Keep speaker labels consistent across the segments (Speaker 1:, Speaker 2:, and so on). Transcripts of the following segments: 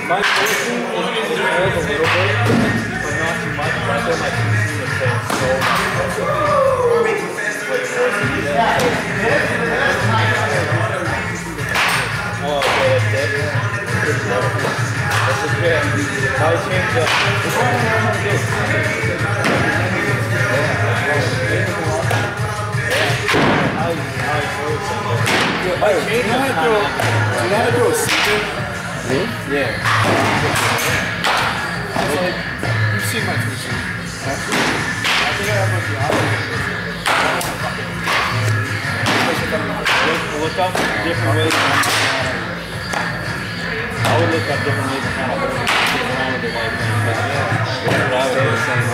Speaker 1: My portion is oiled a little bit, but not too much. I feel my PC is staying so much. Oh, okay, that's it. That's just good. How I change up. Which one do I want to do? Do you know how to do a secret? Me? Yeah. You've seen my Twitch. I think I have like the look up different ways. I would look up different ways to kind of get around with the right thing. But I would do the same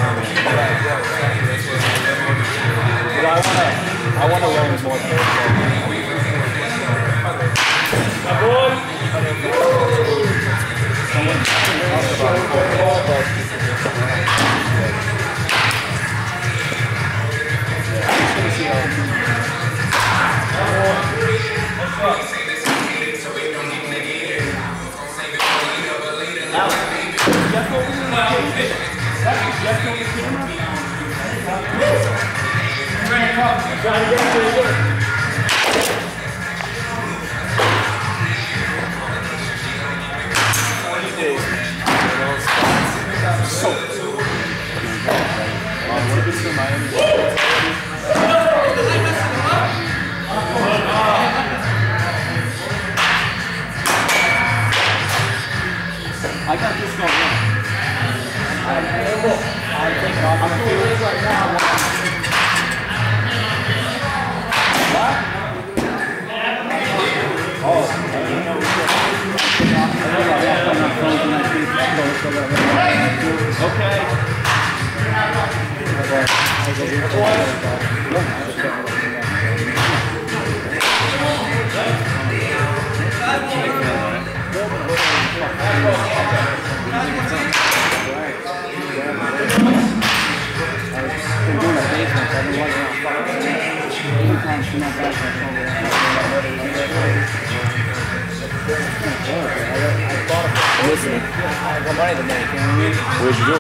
Speaker 1: But I want to learn more things. My boy! I got this going on. I'm taking off. I'm doing this right now. What? Oh. Okay. Listen, I got money to make, you know what I mean? Where'd you go?